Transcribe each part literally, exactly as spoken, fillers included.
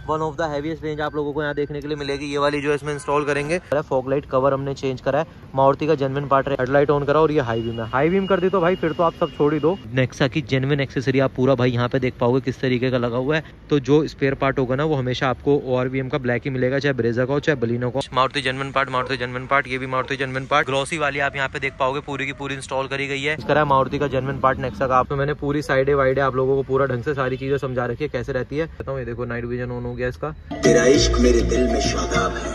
One of the heaviest range आप लोगों को यहाँ देखने के लिए मिलेगी। ये वाली जो है इसमें इंस्टॉल करेंगे। फॉग लाइट कवर हमने चेंज करा है, मारुति का जेन्युइन पार्ट है। हेडलाइट ऑन करा और ये हाई बीम है। हाई बीम कर दी तो भाई फिर तो आप सब छोड़ ही दो। नेक्सा की जेन्युइन एक्सेसरी आप पूरा भाई यहाँ पे देख पाओगे किस तरीके का लगा हुआ है। तो जो स्पेयर पार्ट होगा ना वो हमेशा आपको ओआरवीएम का ब्लैक ही मिलेगा, चाहे ब्रेजा का हो चाहे बलिनो का। Maruti genuine part, Maruti genuine part, ये भी मारुति जेन्युइन पार्ट। ग्लॉसी वाली आप यहाँ पे देख पाओगे पूरी की पूरी इंस्टॉल करी गई है। इसका मारुति का जेन्युइन पार्ट नेक्सा का। आप मैंने पूरी साइडे वाइडे आप लोगों को पूरा ढंग से सारी चीजें समझा रखी है कैसे रहती है। बताऊँ, ये देखो नाइट विजन ऑन हो गया इसका। तेरा इश्क मेरे दिल में शादाब है,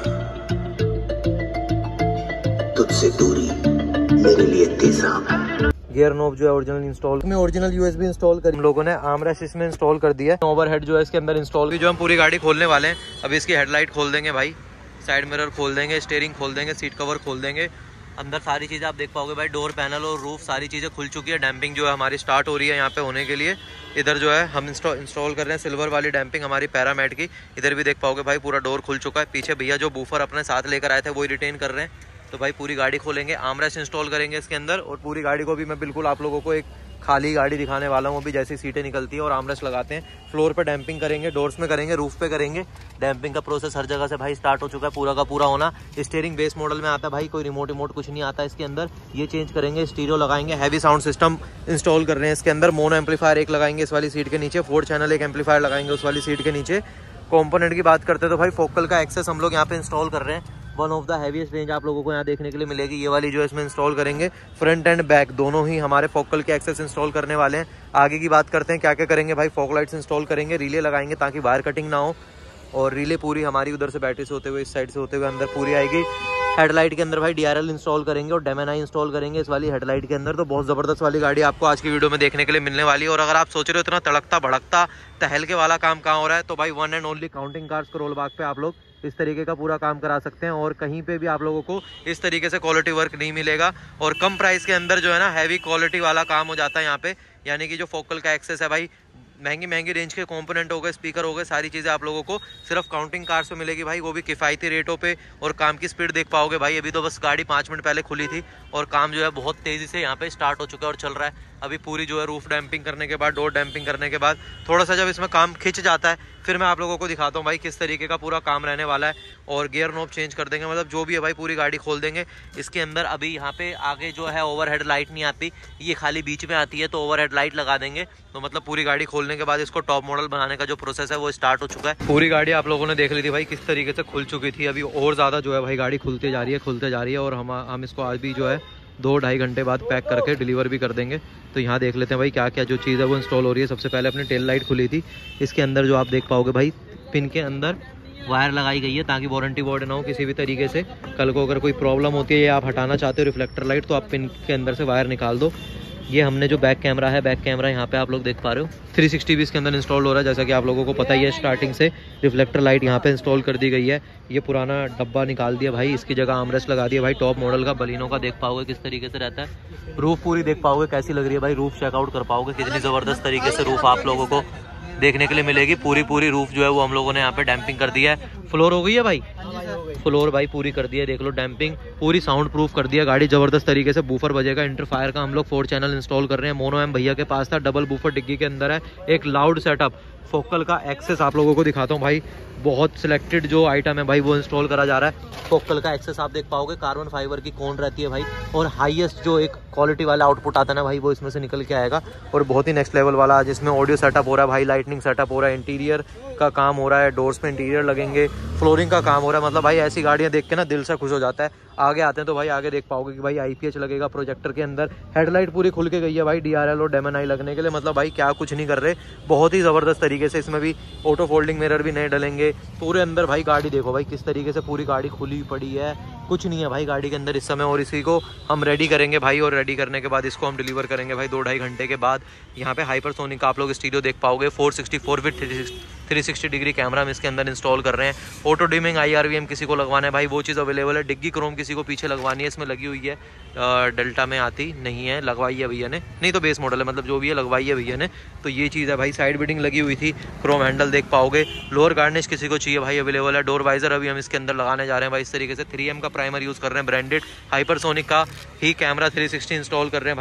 तुझसे दूरी मेरे लिए तेजाब है। गियर नॉब जो है ओरिजिनल इंस्टॉल में, ओरिजिनल यूएसबी इंस्टॉल कर हम लोगों ने। आर्मरेस्ट इसमें इंस्टॉल कर दिया है। ओवरहेड जो है इसके अंदर इंस्टॉल की। जो हम पूरी गाड़ी खोलने वाले हैं, अभी इसकी हेडलाइट खोल देंगे भाई, साइड मिरर खोल देंगे, स्टीयरिंग खोल देंगे, सीट कवर खोल देंगे। अंदर सारी चीज़ें आप देख पाओगे भाई, डोर पैनल और रूफ सारी चीज़ें खुल चुकी है। डैम्पिंग जो है हमारी स्टार्ट हो रही है यहाँ पे होने के लिए। इधर जो है हम इंस्टॉल इंस्टॉल कर रहे हैं सिल्वर वाली डैम्पिंग हमारी पैरामेट की। इधर भी देख पाओगे भाई पूरा डोर खुल चुका है। पीछे भैया जो बूफर अपने साथ लेकर आए थे वही रिटेन कर रहे हैं। तो भाई पूरी गाड़ी खोलेंगे, आर्मरेस्ट इंस्टॉल करेंगे इसके अंदर, और पूरी गाड़ी को भी मैं बिल्कुल आप लोगों को एक खाली गाड़ी दिखाने वाला हूँ अभी। जैसी सीटें निकलती है और आर्मरेस्ट लगाते हैं, फ्लोर पे डैम्पिंग करेंगे, डोर्स में करेंगे, रूफ पे करेंगे। डैम्पिंग का प्रोसेस हर जगह से भाई स्टार्ट हो चुका है, पूरा का पूरा होना। स्टीयरिंग बेस मॉडल में आता है भाई, कोई रिमोट रिमोट कुछ नहीं आता इसके अंदर। ये चेंज करेंगे, स्टीरियो लगाएंगे, हैवी साउंड सिस्टम इंस्टॉल कर रहे हैं इसके अंदर। मोनो एम्पलीफायर एक लगाएंगे इस वाली सीट के नीचे, फोर चैनल एक एम्पलीफायर लगाएंगे उस वाली सीट के नीचे। कॉम्पोनेंट की बात करते हैं तो भाई फोकल का एक्सेस हम लोग यहाँ पे इंस्टॉल कर रहे हैं। One of the heaviest range आप लोगों को यहाँ देखने के लिए मिलेगी। ये वाली जो है इसमें इंस्टॉल करेंगे। फ्रंट एंड बैक दोनों ही हमारे फोकल के एक्सेस इंस्टॉल करने वाले हैं। आगे की बात करते हैं क्या क्या करेंगे भाई। फॉग लाइट्स इंस्टॉल करेंगे, रिले लगाएंगे ताकि वायर कटिंग ना हो, और रिले पूरी हमारी उधर से बैटरी से होते हुए इस साइड से होते हुए अंदर पूरी आएगी। हेडलाइट के अंदर भाई डीआरएल इंस्टॉल करेंगे और डेमेनाई इंस्टॉल करेंगे इस वाली हेडलाइट के अंदर। तो बहुत ज़बरदस्त वाली गाड़ी आपको आज की वीडियो में देखने के लिए मिलने वाली है। और अगर आप सोच रहे हो इतना तड़कता भड़कता तहलके वाला काम कहाँ हो रहा है, तो भाई one and only counting cars Karol Bagh पे आप लोग इस तरीके का पूरा काम करा सकते हैं। और कहीं पे भी आप लोगों को इस तरीके से क्वालिटी वर्क नहीं मिलेगा। और कम प्राइस के अंदर जो है ना हैवी क्वालिटी वाला काम हो जाता है यहाँ पे। यानी कि जो फोकल का एक्सेस है भाई, महंगी महंगी रेंज के कंपोनेंट हो गए, स्पीकर हो गए, सारी चीज़ें आप लोगों को सिर्फ काउंटिंग कार्स पे मिलेगी भाई, वो भी किफ़ायती रेटों पे। और काम की स्पीड देख पाओगे भाई, अभी तो बस गाड़ी पाँच मिनट पहले खुली थी और काम जो है बहुत तेज़ी से यहाँ पे स्टार्ट हो चुका है और चल रहा है। अभी पूरी जो है रूफ डैम्पिंग करने के बाद, डोर डैम्पिंग करने के बाद, थोड़ा सा जब इसमें काम खिंच जाता है फिर मैं आप लोगों को दिखाता हूँ भाई किस तरीके का पूरा काम रहने वाला है। और गियर नॉब चेंज कर देंगे, मतलब जो भी है भाई पूरी गाड़ी खोल देंगे इसके अंदर। अभी यहाँ पे आगे जो है ओवरहेड लाइट नहीं आती, ये खाली बीच में आती है, तो ओवरहेड लाइट लगा देंगे। तो मतलब पूरी गाड़ी खोलने के बाद इसको टॉप मॉडल बनाने का जो प्रोसेस है वो स्टार्ट हो चुका है। पूरी गाड़ी आप लोगों ने देख ली थी भाई किस तरीके से खुल चुकी थी। अभी और ज़्यादा जो है भाई गाड़ी खुलते जा रही है खुलते जा रही है और हम हम इसको आज भी जो है दो ढाई घंटे बाद पैक करके डिलीवर भी कर देंगे। तो यहाँ देख लेते हैं भाई क्या क्या जो चीज़ है वो इंस्टॉल हो रही है। सबसे पहले अपनी टेल लाइट खुली थी, इसके अंदर जो आप देख पाओगे भाई पिन के अंदर वायर लगाई गई है ताकि वारंटी बोर्ड ना हो किसी भी तरीके से। कल को अगर कोई प्रॉब्लम होती है या आप हटाना चाहते हो रिफ्लेक्टर लाइट, तो आप पिन के अंदर से वायर निकाल दो। ये हमने जो बैक कैमरा है, बैक कैमरा यहाँ पे आप लोग देख पा रहे हो, थ्री सिक्सटी भी इसके अंदर इंस्टॉल हो रहा है। जैसा कि आप लोगों को पता ही है स्टार्टिंग से रिफ्लेक्टर लाइट यहाँ पे इंस्टॉल कर दी गई है। ये पुराना डब्बा निकाल दिया भाई, इसकी जगह आर्मरेस्ट लगा दिया भाई। टॉप मॉडल का बलिनो का देख पाओगे किस तरीके से रहता है। रूफ पूरी देख पाओगे कैसी लग रही है भाई, रूफ चेकआउट कर पाओगे कितनी ज़बरदस्त तरीके से रूफ आप लोगों को देखने के लिए मिलेगी। पूरी पूरी रूफ जो है वो हम लोगों ने यहाँ पे डैम्पिंग कर दिया है। फ्लोर हो गई है भाई, फ्लोर भाई पूरी कर दी है, देख लो डैम्पिंग पूरी, साउंड प्रूफ कर दिया गाड़ी जबरदस्त तरीके से। बूफर बजेगा, इंटरफायर का हम लोग फोर चैनल इंस्टॉल कर रहे हैं। मोनो एम भैया के पास था, डबल बूफर डिग्गी के अंदर है, एक लाउड सेटअप। फोकल का एक्सेस आप लोगों को दिखाता हूँ भाई, बहुत सिलेक्टेड जो आइटम है भाई वो इंस्टॉल करा जा रहा है। फोकल का एक्सेस आप देख पाओगे, कार्बन फाइबर की कोन रहती है भाई, और हाईएस्ट जो एक क्वालिटी वाला आउटपुट आता है ना भाई वो इसमें से निकल के आएगा। और बहुत ही नेक्स्ट लेवल वाला जिसमें ऑडियो सेटअप हो रहा है भाई, लाइटनिंग सेटअप हो रहा है, इंटीरियर का काम हो रहा है, डोर्स पे इंटीरियर लगेंगे, फ्लोरिंग का काम हो रहा है। मतलब भाई ऐसी गाड़ियाँ देख के ना दिल से खुश हो जाता है। आगे आते हैं तो भाई आगे देख पाओगे कि भाई आईपीएच लगेगा प्रोजेक्टर के अंदर। हेडलाइट पूरी खुल के गई है भाई डीआरएल और डेमेनाई लगने के लिए। मतलब भाई क्या कुछ नहीं कर रहे, बहुत ही ज़बरदस्त तरीके से। इसमें भी ऑटो फोल्डिंग मिरर भी नहीं डलेंगे पूरे अंदर भाई। गाड़ी देखो भाई किस तरीके से पूरी गाड़ी खुली पड़ी है, कुछ नहीं है भाई गाड़ी के अंदर इस समय। और इसी को हम रेडी करेंगे भाई, और रेडी करने के बाद इसको हम डिलीवर करेंगे भाई दो ढाई घंटे के बाद। यहाँ पे हाइपरसोनिक का आप लोग स्टीरियो देख पाओगे, four sixty four with three sixty degree camera हम इसके अंदर इंस्टॉल कर रहे हैं। Auto dimming I R V M किसी को लगवाना है भाई वो चीज़ अवेलेबल है। डिग्गी क्रोम किसी को पीछे लगवानी है, इसमें लगी हुई है, डेल्टा में आती नहीं है, लगवाई है भैया ने, नहीं तो बेस मॉडल है, मतलब जो भी है लगवाई है भैया ने। तो ये चीज़ है भाई, साइड बिडिंग लगी हुई थी, क्रोम हैंडल देख पाओगे। लोअर गार्निश किसी को चाहिए भाई अवेलेबल है। डोर वाइजर अभी हम इसके अंदर लगाने जा रहे हैं भाई इस तरीके से। थ्री एम का प्राइमर यूज़ कर रहे हैं, ब्रांडेड हाइपरसोनिक का ही कैमरा थ्री सिक्सटी इंस्टॉल कर रहे हैं भाई।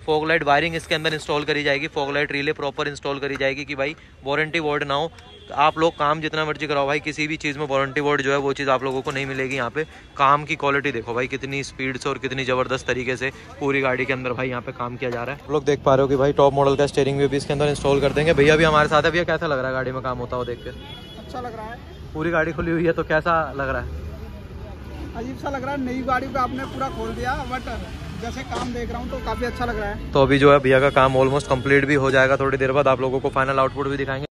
फॉग लाइट वायरिंग इसके अंदर इंस्टॉल करी जाएगी, fog light relay proper install करी जाएगी कि भाई वारंटी वार्ड ना हो। तो आप लोग काम जितना मर्जी कराओ भाई, किसी भी चीज़ में वारंटी वार्ड जो है वो चीज़ आप लोगों को नहीं मिलेगी। यहाँ पे काम की क्वालिटी देखो भाई, कितनी स्पीड से और कितनी ज़बरदस्त तरीके से पूरी गाड़ी के अंदर भाई यहाँ पे काम किया जा रहा है। आप लोग देख पा रहे हो कि भाई टॉप मॉडल का स्टीयरिंग व्हील भी इसके अंदर इंस्टॉल कर देंगे। भैया भी हमारे साथ है। भैया कैसा लग रहा है गाड़ी में काम होता हो देख के? अच्छा लग रहा है। पूरी गाड़ी खुली हुई है तो कैसा लग रहा है? अजीब सा लग रहा है, नई गाड़ी पे आपने पूरा खोल दिया, बट जैसे काम देख रहा हूँ तो काफी अच्छा लग रहा है। तो अभी जो है भैया का काम ऑलमोस्ट कंप्लीट भी हो जाएगा, थोड़ी देर बाद आप लोगों को फाइनल आउटपुट भी दिखाएंगे।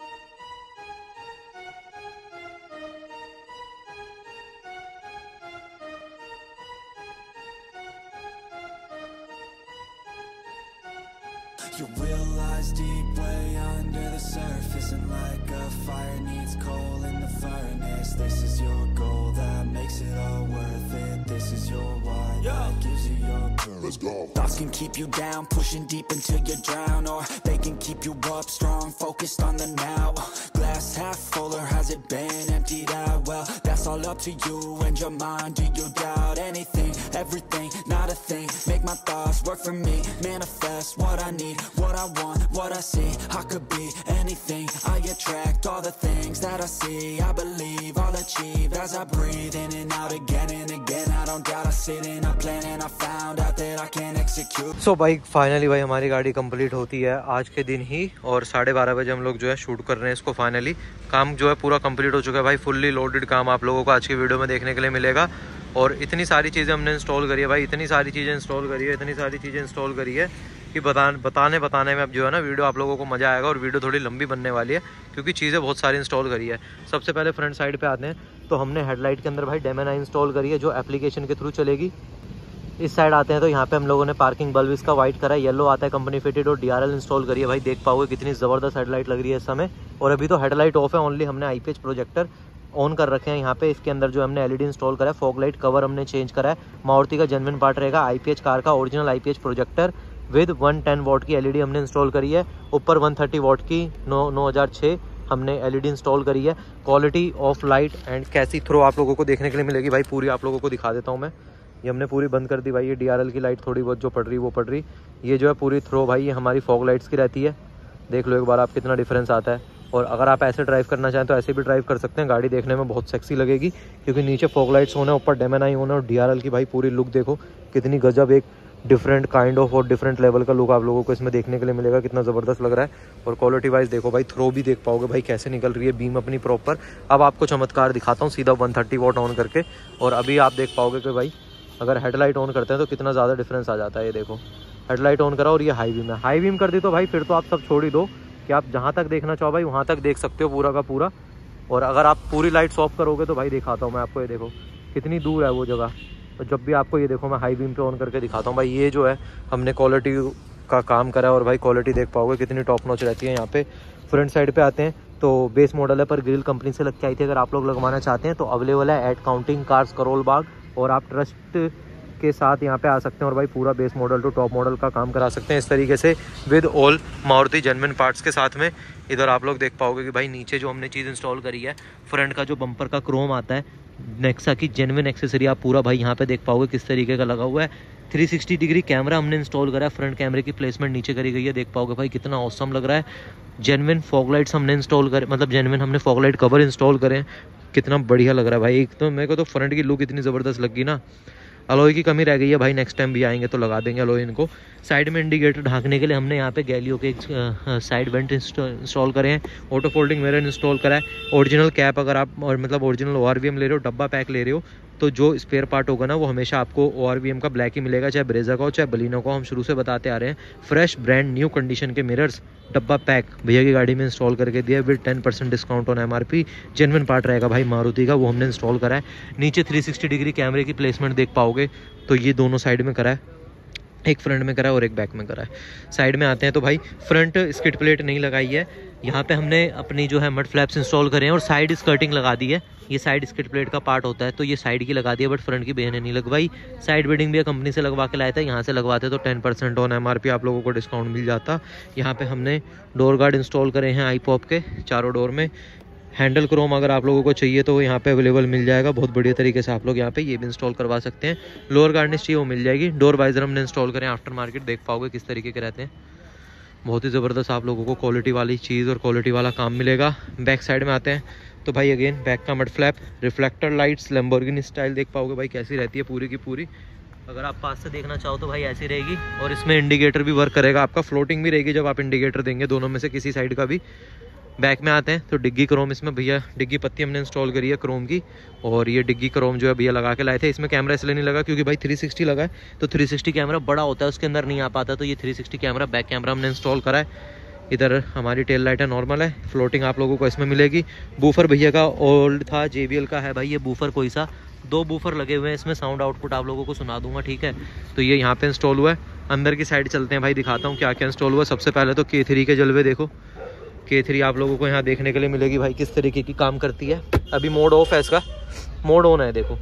You realize deep way under the surface, and like a fire needs coal in the furnace. This is your goal that makes it all worth it. This is your why that gives you your purpose. Let's go. Thoughts can keep you down, pushing deep until you drown, or they can keep you up strong, focused on the now. Glass half full, or has it been emptied out? Well, that's all up to you and your mind. Do you doubt anything, everything, not a thing? Make my thoughts work for me, manifest what I need, what I want, what I see. I could be anything, I attract all the things that I see. I believe I'll achieve as I breathe in and out again and again. I don't doubt, I sit in, I plan, and I found out that I can execute. सो भाई finally भाई हमारी गाड़ी complete होती है आज के दिन ही, और साढ़े बारह बजे हम लोग जो है शूट कर रहे हैं इसको। फाइनली काम जो है पूरा कंप्लीट हो चुका है भाई, फुल्ली लोडेड काम आप लोगों को आज की वीडियो में देखने के लिए मिलेगा। और इतनी सारी चीज़ें हमने इंस्टॉल करी है भाई, इतनी सारी चीज़ें इंस्टॉल करी है, इतनी सारी चीज़ें इंस्टॉल करी है कि बता बताने बताने में अब जो है ना वीडियो आप लोगों को मज़ा आएगा, और वीडियो थोड़ी लंबी बनने वाली है क्योंकि चीज़ें बहुत सारी इंस्टॉल करी है। सबसे पहले फ्रंट साइड पे आते हैं तो हमने हेडलाइट के अंदर भाई डेमन आई इंस्टॉल करी है जो एप्लीकेशन के थ्रू चलेगी। इस साइड आते हैं तो यहाँ पे हम लोगों ने पार्किंग बल्ब इसका वाइट करा है, येलो आता है कंपनी फिटेड, और डीआरएल इंस्टॉल करी है भाई। देख पाओगे कितनी ज़बरदस्त हेडलाइट लग रही है इस समय। और अभी तो हेडलाइट ऑफ है, ओनली हमने आईपीएच प्रोजेक्टर ऑन कर रखे हैं यहाँ पे। इसके अंदर जो हमने एलईडी इंस्टॉल करा है, फॉग लाइट कवर हमने चेंज करा है, मारुति का जेन्युइन पार्ट रहेगा, आईपीएच कार का original IPH projector with one ten watt की एलईडी हमने इंस्टॉल करी है। ऊपर वन थर्टी वॉट की नौ नौ हज़ार छः हमने एलईडी इंस्टॉल करी है। क्वालिटी ऑफ लाइट एंड कैसी थ्रो आप लोगों को देखने के लिए मिलेगी भाई, पूरी आप लोगों को दिखा देता हूँ मैं। ये हमने पूरी बंद कर दी भाई, ये डीआरएल की लाइट थोड़ी बहुत जो पड़ रही वो पड़ रही। ये जो है पूरी थ्रो भाई ये हमारी फॉग लाइट्स की रहती है। देख लो एक बार आप कितना डिफरेंस आता है। और अगर आप ऐसे ड्राइव करना चाहें तो ऐसे भी ड्राइव कर सकते हैं, गाड़ी देखने में बहुत सेक्सी लगेगी क्योंकि नीचे फॉग लाइट्स होने, ऊपर डेमन आई होने, और डीआरएल की भाई पूरी लुक देखो कितनी गजब, एक डिफरेंट काइंड ऑफ और डिफरेंट लेवल का लुक आप लोगों को इसमें देखने के लिए मिलेगा, कितना ज़बरदस्त लग रहा है। और क्वालिटी वाइज देखो भाई, थ्रो भी देख पाओगे भाई कैसे निकल रही है बीम अपनी प्रॉपर। अब आपको चमत्कार दिखाता हूँ सीधा वन थर्टी वॉट ऑन करके, और अभी आप देख पाओगे कि भाई अगर हेडलाइट ऑन करते हैं तो कितना ज़्यादा डिफरेंस आ जाता है। ये देखो हेडलाइट ऑन करा और ये हाई बीम है। हाई बीम कर दी तो भाई फिर तो आप सब छोड़ ही दो कि आप जहाँ तक देखना चाहो भाई वहाँ तक देख सकते हो पूरा का पूरा। और अगर आप पूरी लाइट्स ऑफ करोगे तो भाई दिखाता हूँ मैं आपको, ये देखो कितनी दूर है वो जगह। तो जब भी आपको ये देखो मैं हाई बीम पे ऑन करके दिखाता हूँ भाई, ये जो है हमने क्वालिटी का काम करा है, और भाई क्वालिटी देख पाओगे कितनी टॉप नॉच रहती है। यहाँ पे फ्रंट साइड पे आते हैं तो बेस मॉडल है पर ग्रिल कंपनी से लग के आई थी। अगर आप लोग लगवाना चाहते हैं तो अवेलेबल है at counting cars Karol Bagh, और आप ट्रस्ट के साथ यहाँ पे आ सकते हैं और भाई पूरा base model to top model का काम करा सकते हैं इस तरीके से with all Maruti genuine parts के साथ में। इधर आप लोग देख पाओगे कि भाई नीचे जो हमने चीज़ इंस्टॉल करी है, फ्रंट का जो बम्पर का क्रोम आता है, नेक्सा की जेन्युइन एक्सेसरी आप पूरा भाई यहाँ पे देख पाओगे किस तरीके का लगा हुआ है। थ्री सिक्सटी डिग्री कैमरा हमने इंस्टॉल करा है, फ्रंट कैमरे की प्लेसमेंट नीचे करी गई है, देख पाओगे भाई कितना ऑसम लग रहा है। जेन्युइन फॉग लाइट्स हमने इंस्टॉल करे, मतलब जेन्युइन हमने फॉग लाइट कवर इंस्टॉल करे, कितना बढ़िया लग रहा है भाई। एक तो मेरे को तो फ्रंट की लुक इतनी ज़बरदस्त लगी ना। अलॉय की कमी रह गई है भाई, नेक्स्ट टाइम भी आएंगे तो लगा देंगे अलॉय इनको। साइड में इंडिकेटर ढांकने के लिए हमने यहाँ पे गैलियो के एक साइड वेंट इंस्टॉल करे हैं, ऑटो फोल्डिंग मिरर इंस्टॉल करा है। ओरिजिनल कैप अगर आप और मतलब original O R V M ले रहे हो, डब्बा पैक ले रहे हो, तो जो स्पेयर पार्ट होगा ना वो हमेशा आपको ओ आर वी एम का ब्लैक ही मिलेगा, चाहे ब्रेजा का हो चाहे बलिनो का हो। हम शुरू से बताते आ रहे हैं फ्रेश ब्रांड न्यू कंडीशन के मिरर्स डब्बा पैक भैया की गाड़ी में इंस्टॉल करके दिया with ten percent discount on MRP. Genuine part रहेगा भाई मारुति का, वो हमने इंस्टॉल करा है। नीचे थ्री सिक्सटी डिग्री कैमरे की प्लेसमेंट देख पाओगे, तो ये दोनों साइड में करा है, एक फ्रंट में करा है और एक बैक में करा है। साइड में आते हैं तो भाई फ्रंट स्किड प्लेट नहीं लगाई है, यहाँ पे हमने अपनी जो है मड फ्लैप्स इंस्टॉल करे हैं और साइड स्कर्टिंग लगा दी है। ये साइड स्किड प्लेट का पार्ट होता है तो ये साइड की लगा दी है, बट फ्रंट की बहने नहीं लगवाई। साइड बीडिंग भी कंपनी से लगवा के लाया था, यहाँ से लगवाते तो टेन परसेंट ऑन एमआरपी आप लोगों को डिस्काउंट मिल जाता। यहाँ पे हमने डोर गार्ड इंस्टॉल करे हैं आई पॉप के चारों डोर में। हैंडल क्रोम अगर आप लोगों को चाहिए तो यहाँ पे अवेलेबल मिल जाएगा, बहुत बढ़िया तरीके से आप लोग यहाँ पे ये भी इंस्टॉल करवा सकते हैं। लोअर गार्निश चाहिए वो मिल जाएगी। डोर वाइजर हमने इंस्टॉल करें आफ्टर मार्केट, देख पाओगे किस तरीके के रहते हैं। बहुत ही ज़बरदस्त आप लोगों को क्वालिटी वाली चीज़ और क्वालिटी वाला काम मिलेगा। बैक साइड में आते हैं तो भाई अगेन बैक का mud flap, reflector lights Lamborghini style देख पाओगे भाई कैसी रहती है पूरी की पूरी। अगर आप पास से देखना चाहो तो भाई ऐसी रहेगी। और इसमें इंडिकेटर भी वर्क करेगा आपका, फ्लोटिंग भी रहेगी जब आप इंडिकेटर देंगे, दोनों में से किसी साइड का भी। बैक में आते हैं तो डिग्गी क्रोम, इसमें भैया डिग्गी पत्ती हमने इंस्टॉल करी है क्रोम की। और ये डिग्गी क्रोम जो है भैया लगा के लाए थे। इसमें कैमरा इसलिए नहीं लगा क्योंकि भाई थ्री सिक्सटी लगा है, तो थ्री सिक्सटी कैमरा बड़ा होता है उसके अंदर नहीं आ पाता, तो ये three sixty camera back camera हमने इंस्टॉल करा है। इधर हमारी टेल लाइट है, नॉर्मल है। फ्लोटिंग आप लोगों को इसमें मिलेगी। बूफर भैया का ओल्ड था, जे बी एल का है भाई ये बूफर कोई सा। दो बूफर लगे हुए हैं इसमें, साउंड आउटपुट आप लोगों को सुना दूंगा, ठीक है। तो ये यहाँ पे इंस्टॉल हुआ है। अंदर की साइड चलते हैं भाई, दिखाता हूँ क्या क्या इंस्टॉल हुआ है। सबसे पहले तो के थ्री के जलवे देखो, के थ्री आप लोगों को यहाँ देखने के लिए मिलेगी भाई किस तरीके की काम करती है। अभी मोड ऑफ है इसका, मोड ऑन है, देखो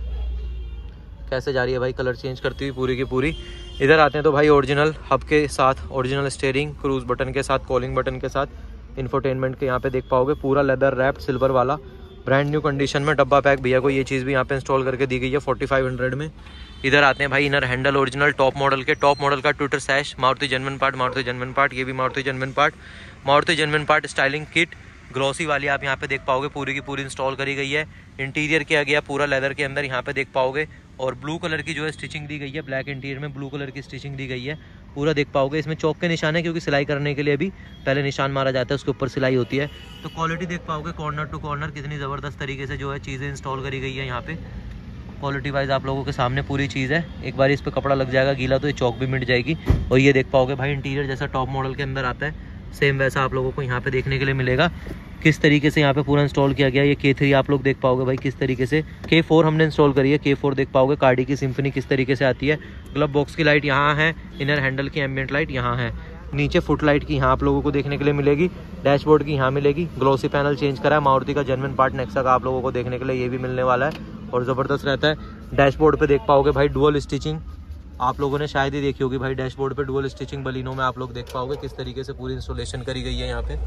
कैसे जा रही है भाई कलर चेंज करती हुई पूरी की पूरी। इधर आते हैं तो भाई ओरिजिनल हब के साथ, ओरिजिनल स्टीयरिंग, क्रूज बटन के साथ, कॉलिंग बटन के साथ, इंफोटेनमेंट के यहाँ पे देख पाओगे पूरा लेदर रैप्ड सिल्वर वाला ब्रांड न्यू कंडीशन में डब्बा पैक भैया को ये चीज़ भी यहाँ पे इंस्टॉल करके दी गई है फोर्टी फाइव हंड्रेड में। इधर आते हैं भाई inner handle original top model के, टॉप मॉडल का tweeter sash, Maruti genuine part, Maruti genuine part, ये भी Maruti genuine part, Maruti genuine part styling kit glossy वाली आप यहाँ पे देख पाओगे पूरी की पूरी इंस्टॉल करी गई है। इंटीरियर किया गया पूरा लेदर के अंदर, यहाँ पे देख पाओगे। और ब्लू कलर की जो है स्टिचिंग दी गई है, ब्लैक इंटीरियर में ब्लू कलर की स्टिचिंग दी गई है, पूरा देख पाओगे। इसमें चौक के निशान है क्योंकि सिलाई करने के लिए भी पहले निशान मारा जाता है, उसके ऊपर सिलाई होती है। तो क्वालिटी देख पाओगे कॉर्नर टू कॉर्नर कितनी ज़बरदस्त तरीके से जो है चीज़ें इंस्टॉल करी गई है यहाँ पे। क्वालिटी वाइज आप लोगों के सामने पूरी चीज़ है। एक बार इस पर कपड़ा लग जाएगा गीला तो ये चौक भी मिट जाएगी। और ये देख पाओगे भाई इंटीरियर जैसा टॉप मॉडल के अंदर आता है सेम वैसा आप लोगों को यहाँ पे देखने के लिए मिलेगा। किस तरीके से यहाँ पे पूरा इंस्टॉल किया गया। ये के थ्री आप लोग देख पाओगे भाई किस तरीके से। के फोर हमने इंस्टॉल करी है, के फोर देख पाओगे कार्डी की सिम्फनी किस तरीके से आती है। ग्लब बॉक्स की लाइट यहाँ है, इनर हैंडल की एम्बिएंट लाइट यहाँ है, नीचे फुट लाइट की यहाँ आप लोगों को देखने के लिए मिलेगी, डैशबोर्ड की यहाँ मिलेगी। ग्लोसी पैनल चेंज करा है, मारुति का जेन्युइन पार्ट नेक्सा का आप लोगों को देखने के लिए ये भी मिलने वाला है और ज़बरदस्त रहता है। डैशबोर्ड पे देख पाओगे भाई डुअल स्टिचिंग, आप लोगों ने शायद ही देखी होगी भाई डैशबोर्ड पे डुअल स्टिचिंग बलिनो में आप लोग देख पाओगे किस तरीके से पूरी इंस्टॉलेशन करी गई है यहाँ पे।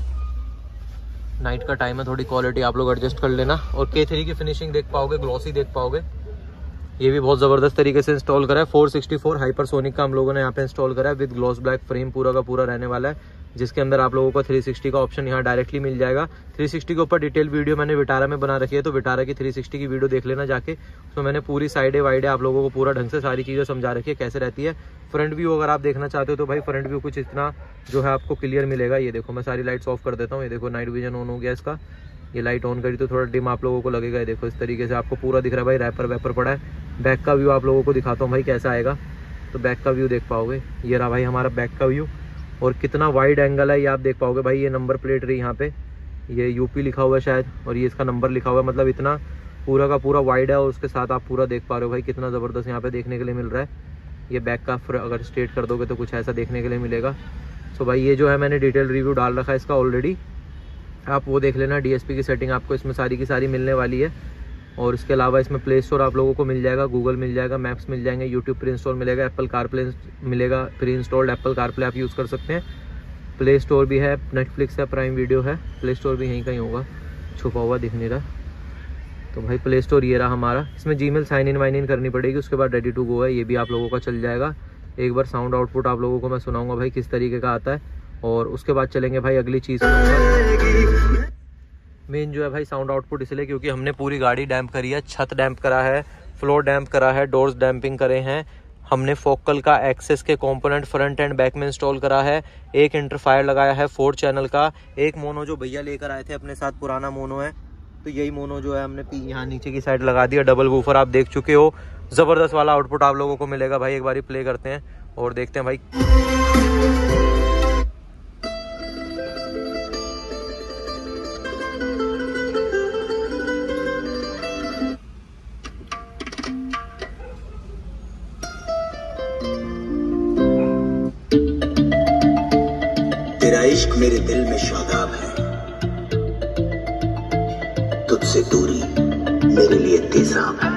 नाइट का टाइम है, थोड़ी क्वालिटी आप लोग एडजस्ट कर लेना। और के थ्री की फिनिशिंग देख पाओगे, ग्लॉसी देख पाओगे, ये भी बहुत ज़बरदस्त तरीके से इंस्टॉल करा है। फोर सिक्सटी फोर हाइपरसोनिक का हम लोगों ने यहाँ पे इंस्टॉल करा है विद ग्लॉस ब्लैक फ्रेम पूरा का पूरा रहने वाला है, जिसके अंदर आप लोगों को थ्री सिक्सटी का ऑप्शन यहाँ डायरेक्टली मिल जाएगा। थ्री सिक्सटी के ऊपर डिटेल वीडियो मैंने विटारा में बना रखी है, तो विटारा की थ्री सिक्सटी की वीडियो देख लेना जाके, उसमें मैंने पूरी साइडे वाइडे आप लोगों को पूरा ढंग से सारी चीज़ें समझा रखी है कैसे रहती है। फ्रंट व्यू अगर आप देखना चाहते हो तो भाई फ्रंट व्यू कुछ इतना जो है आपको क्लियर मिलेगा। ये देखो मैं सारी लाइट्स ऑफ कर देता हूँ, ये देखो नाइट विजन ऑन हो गया इसका, ये लाइट ऑन करी तो थोड़ा डिम आप लोगों को लगेगा। ये देखो इस तरीके से आपको पूरा दिख रहा है भाई, रैपर वैपर पड़ा है। बैक का व्यू आप लोगों को दिखाता हूँ भाई कैसा आएगा, तो बैक का व्यू देख पाओगे। ये रहा भाई हमारा बैक का व्यू, और कितना वाइड एंगल है ये आप देख पाओगे भाई। ये नंबर प्लेट रही यहाँ पे, ये यूपी लिखा हुआ है शायद, और ये इसका नंबर लिखा हुआ है, मतलब इतना पूरा का पूरा वाइड है। और उसके साथ आप पूरा देख पा रहे हो भाई कितना ज़बरदस्त यहाँ पे देखने के लिए मिल रहा है। ये बैक का अगर स्ट्रेट कर दोगे तो कुछ ऐसा देखने के लिए मिलेगा। सो भाई ये जो है मैंने डिटेल रिव्यू डाल रखा है इसका ऑलरेडी, आप वो देख लेना। डीएसपी की सेटिंग आपको इसमें सारी की सारी मिलने वाली है। और इसके अलावा इसमें प्ले स्टोर आप लोगों को मिल जाएगा, गूगल मिल जाएगा, मैप्स मिल जाएंगे, यूट्यूब प्री इंस्टॉल मिलेगा, एप्पल कारप्ले मिलेगा, प्री इंस्टॉल्ड एप्पल कारप्ले आप यूज़ कर सकते हैं। प्ले स्टोर भी है, नेटफ्लिक्स है, प्राइम वीडियो है, प्ले स्टोर भी यहीं कहीं होगा, छुपा हुआ दिख नहीं रहा। तो भाई प्ले स्टोर ये रहा हमारा, इसमें जीमेल साइन इन वाइन इन करनी पड़ेगी, उसके बाद रेडी टू गो है, ये भी आप लोगों का चल जाएगा। एक बार साउंड आउटपुट आप लोगों को मैं सुनाऊंगा भाई किस तरीके का आता है, और उसके बाद चलेंगे भाई अगली चीज़। मेन जो है भाई साउंड आउटपुट इसलिए क्योंकि हमने पूरी गाड़ी डैम्प करी है, छत डैम्प करा है, फ्लोर डैम्प करा है, डोर्स डैम्पिंग करे हैं हमने। फोकल का एक्सेस के कंपोनेंट फ्रंट एंड बैक में इंस्टॉल करा है। एक इंटरफायर लगाया है फोर चैनल का। एक मोनो जो भैया लेकर आए थे अपने साथ, पुराना मोनो है, तो यही मोनो जो है हमने यहाँ नीचे की साइड लगा दिया। डबल वूफर आप देख चुके हो, ज़बरदस्त वाला आउटपुट आप लोगों को मिलेगा भाई। एक बार प्ले करते हैं और देखते हैं भाई। तेरा इश्क मेरे दिल में शादाब है, तुझसे दूरी मेरे लिए तेजाब है।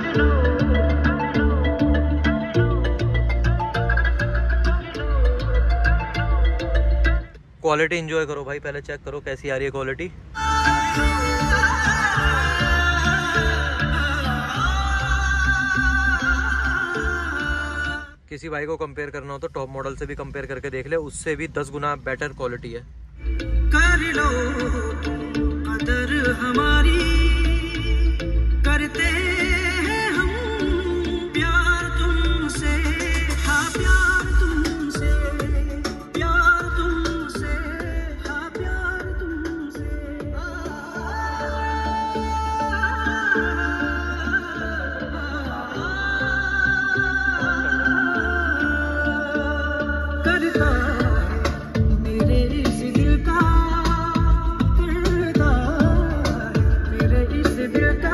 क्वालिटी एंजॉय करो भाई, पहले चेक करो कैसी आ रही है क्वालिटी। किसी बाइक को कंपेयर करना हो तो टॉप मॉडल से भी कंपेयर करके देख ले, उससे भी दस गुना बेटर क्वालिटी है। कर लो कदर हमारी, करते हैं हम प्यार तुमसे, हाँ प्यार तुमसे, प्यार तुमसे, हाँ प्यार तुमसे। करता है मेरे इस दिल का, करता है मेरे इस दिल का,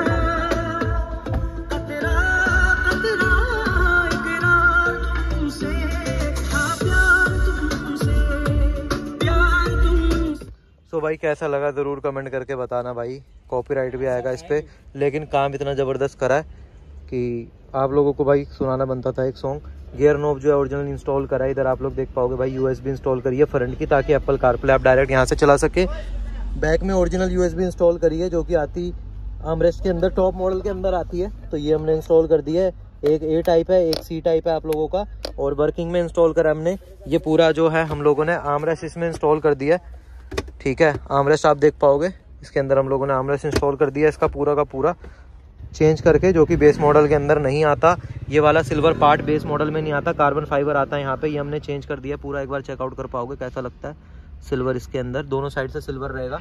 कतरा कतरा इकरार तुमसे, हाँ प्यार तुमसे, प्यार तुमसे। सो भाई कैसा लगा ज़रूर कमेंट करके बताना भाई। कॉपीराइट भी आएगा इस पे, लेकिन काम इतना ज़बरदस्त करा है कि आप लोगों को भाई सुनाना बनता था एक सॉन्ग। गियर नॉब जो है ओरिजिनल इंस्टॉल करा है, इधर आप लोग देख पाओगे भाई यूएसबी इंस्टॉल करी है फ्रंट की, ताकि एप्पल कारप्ले आप डायरेक्ट यहाँ से चला सके। बैक में ओरिजिनल यूएसबी इंस्टॉल करी है, जो कि आती आर्मरेस्ट के अंदर, टॉप मॉडल के अंदर आती है, तो ये हमने इंस्टॉल कर दिया है। एक ए टाइप है, एक सी टाइप है आप लोगों का, और वर्किंग में इंस्टॉल करा हमने। ये पूरा जो है हम लोगों ने आर्मरेस्ट इसमें इंस्टॉल कर दिया है, ठीक है। आर्मरेस्ट आप देख पाओगे इसके अंदर हम लोगों ने आर्मरेस्ट इंस्टॉल कर दिया, इसका पूरा का पूरा चेंज करके, जो कि बेस मॉडल के अंदर नहीं आता। ये वाला सिल्वर पार्ट बेस मॉडल में नहीं आता, कार्बन फाइबर आता है यहाँ पे, ये हमने चेंज कर दिया पूरा। एक बार चेकआउट कर पाओगे कैसा लगता है सिल्वर इसके अंदर, दोनों साइड से सिल्वर रहेगा।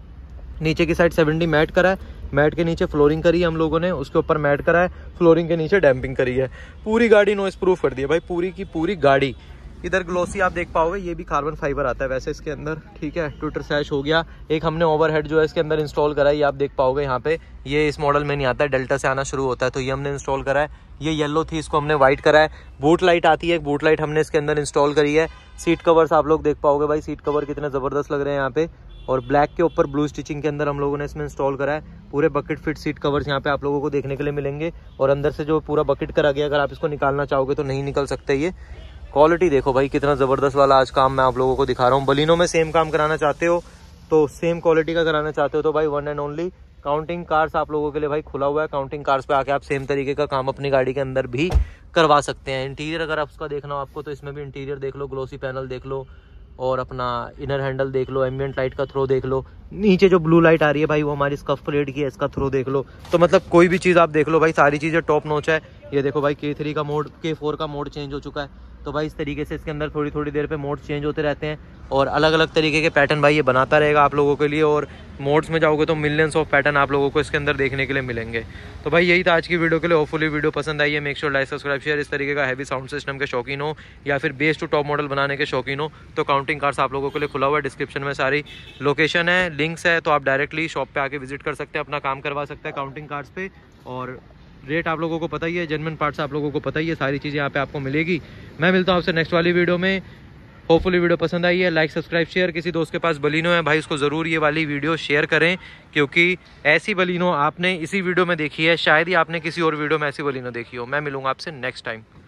नीचे की साइड सेवेंटी मैट करा है, मैट के नीचे फ्लोरिंग करी है हम लोगों ने, उसके ऊपर मैट करा है, फ्लोरिंग के नीचे डैम्पिंग करी है। पूरी गाड़ी नॉइस प्रूफ कर दी है भाई, पूरी की पूरी गाड़ी। इधर ग्लोसी आप देख पाओगे, ये भी कार्बन फाइबर आता है वैसे इसके अंदर, ठीक है। ट्विटर सैश हो गया। एक हमने ओवरहेड जो है इसके अंदर इंस्टॉल करा है, ये आप देख पाओगे यहाँ पे, ये इस मॉडल में नहीं आता है, डेल्टा से आना शुरू होता है, तो ये हमने इंस्टॉल करा है। ये येलो थी, इसको हमने व्हाइट करा है। बूट लाइट आती है, बूट लाइट हमने इसके अंदर इंस्टॉल करी है। सीट कवर्स आप लोग देख पाओगे भाई, सीट कवर कितने ज़बरदस्त लग रहे हैं यहाँ पे, और ब्लैक के ऊपर ब्लू स्टिचिंग के अंदर हम लोगों ने इसमें इंस्टॉल करा है। पूरे बकेट फिट सीट कवर्स यहाँ पे आप लोगों को देखने के लिए मिलेंगे, और अंदर से जो पूरा बकेट करा गया, अगर आप इसको निकालना चाहोगे तो नहीं निकल सकते। ये क्वालिटी देखो भाई कितना ज़बरदस्त वाला आज काम मैं आप लोगों को दिखा रहा हूँ। बलिनो में सेम काम कराना चाहते हो तो सेम क्वालिटी का कराना चाहते हो तो भाई one and only counting cars आप लोगों के लिए भाई खुला हुआ है। काउंटिंग कार्स पे आके आप सेम तरीके का काम अपनी गाड़ी के अंदर भी करवा सकते हैं। इंटीरियर अगर आप उसका देखना हो आपको, तो इसमें भी इंटीरियर देख लो, ग्लोसी पैनल देख लो, और अपना इनर हैंडल देख लो, एम्बिएंट लाइट का थ्रो देख लो। नीचे जो ब्लू लाइट आ रही है भाई वो हमारी स्कफ प्लेट की है, इसका थ्रो देख लो। तो मतलब कोई भी चीज़ आप देख लो भाई, सारी चीज़ें टॉप नॉच है। ये देखो भाई के थ्री का मोड, के फोर का मोड चेंज हो चुका है, तो भाई इस तरीके से इसके अंदर थोड़ी थोड़ी देर पे मोड्स चेंज होते रहते हैं, और अलग अलग तरीके के पैटर्न भाई ये बनाता रहेगा आप लोगों के लिए। और मोड्स में जाओगे तो मिलियंस ऑफ पैटर्न आप लोगों को इसके अंदर देखने के लिए मिलेंगे। तो भाई यही था आज की वीडियो के लिए। होपफुली वीडियो पसंद आई है। Make sure like subscribe share. इस तरीके का हैवी साउंड सिस्टम के शौकीन हो या फिर बेस टू टॉप मॉडल बनाने के शौकीन हो तो काउंटिंग कार्स आप लोगों के लिए खुला हुआ है। डिस्क्रिप्शन में सारी लोकेशन है, लिंक्स है, तो आप डायरेक्टली शॉप पे आके विजिट कर सकते हैं, अपना काम करवा सकते हैं काउंटिंग कार्स पे। और रेट आप लोगों को पता ही है, जेन्युइन पार्ट्स आप लोगों को पता ही है, सारी चीज़ें यहाँ पे आपको मिलेगी। मैं मिलता हूँ आपसे नेक्स्ट वाली वीडियो में। होपफुली वीडियो पसंद आई है। Like subscribe share. किसी दोस्त के पास बलिनो है भाई, उसको ज़रूर ये वाली वीडियो शेयर करें, क्योंकि ऐसी बलिनो आपने इसी वीडियो में देखी है, शायद ही आपने किसी और वीडियो में ऐसी बलिनो देखी हो। मैं मिलूंगा आपसे नेक्स्ट टाइम।